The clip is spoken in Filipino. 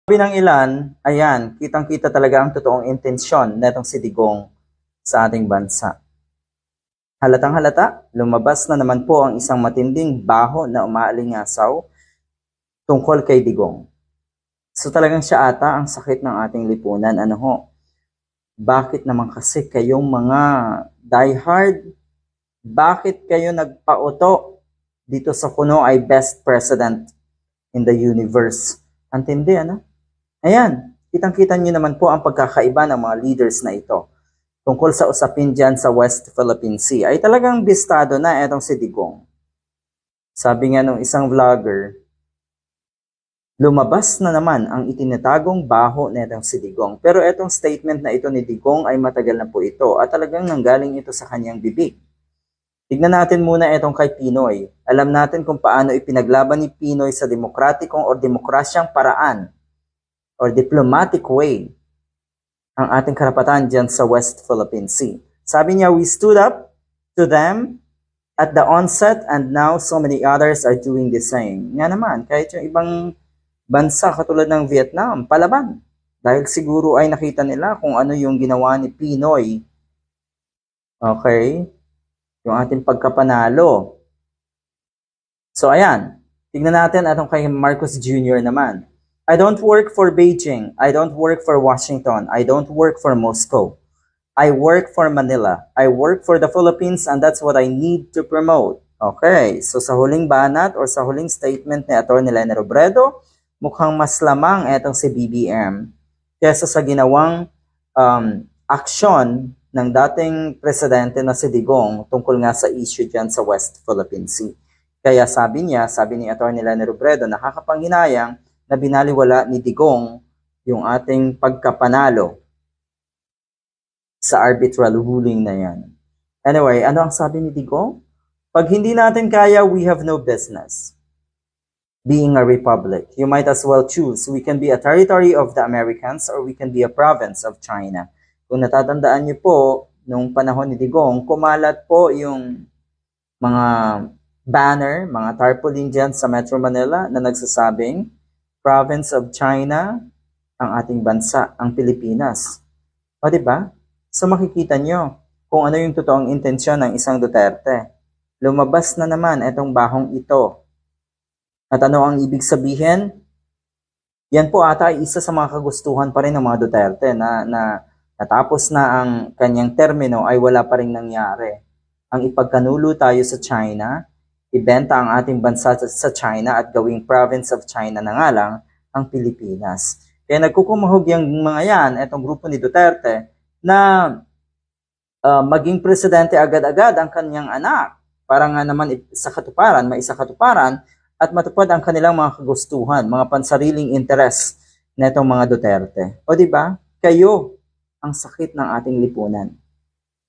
Sabi ng ilan, ayan, kitang-kita talaga ang totoong intensyon netong si Digong sa ating bansa. Halatang halata, lumabas na naman po ang isang matinding baho na umaalingasaw tungkol kay Digong. So talagang siya ata ang sakit ng ating lipunan. Ano ho? Bakit naman kasi kayong mga diehard? Bakit kayo nagpauto dito sa kuno ay best president in the universe? Antindi, ano? Ayan, kitang-kita nyo naman po ang pagkakaiba ng mga leaders na ito. Tungkol sa usapin dyan sa West Philippine Sea, ay talagang bistado na etong si Digong. Sabi nga nung isang vlogger, lumabas na naman ang itinatagong baho netong si Digong. Pero etong statement na ito ni Digong ay matagal na po ito at talagang nanggaling ito sa kanyang bibig. Tignan natin muna etong kay Pinoy. Alam natin kung paano ipinaglaban ni Pinoy sa demokratikong o demokrasyang paraan or diplomatic way ang ating karapatan dyan sa West Philippine Sea. Sabi niya, we stood up to them at the onset and now so many others are doing the same. Nga naman, kahit yung ibang bansa katulad ng Vietnam, palaban. Dahil siguro ay nakita nila kung ano yung ginawa ni Pinoy. Okay? Yung ating pagkapanalo. So ayan, tignan natin atong kay Marcos Jr. naman. I don't work for Beijing. I don't work for Washington. I don't work for Moscow. I work for Manila. I work for the Philippines and that's what I need to promote. Okay, so sa huling banat or sa huling statement ni Atty. Leni Robredo, mukhang mas lamang etong si BBM kesa sa ginawang aksyon ng dating presidente na si Digong tungkol nga sa issue dyan sa West Philippine Sea. Kaya sabi niya, sabi ni Atty. Leni Robredo, nakakapanghinayang na binaliwala ni Digong yung ating pagkapanalo sa arbitral ruling na yan. Anyway, ano ang sabi ni Digong? Pag hindi natin kaya, we have no business being a republic. You might as well choose. We can be a territory of the Americans or we can be a province of China. Kung natatandaan niyo po, nung panahon ni Digong, kumalat po yung mga banner, mga tarpaulin dyan sa Metro Manila na nagsasabing province of China ang ating bansa, ang Pilipinas. O diba? So makikita nyo kung ano yung totoong intensyon ng isang Duterte. Lumabas na naman itong bahong ito. At ano ang ibig sabihin? Yan po ata ay isa sa mga kagustuhan pa rin ng mga Duterte na natapos na ang kanyang termino ay wala pa rin nangyari. Ang ipagkanulo tayo sa China, ibenta ang ating bansa sa China at gawing province of China na nga lang ang Pilipinas. Kaya nagkukumahog yung mga yan, itong grupo ni Duterte, na maging presidente agad-agad ang kanyang anak para nga naman maisakatuparan at matupad ang kanilang mga kagustuhan, mga pansariling interes na itong mga Duterte. O diba? Kayo ang sakit ng ating lipunan.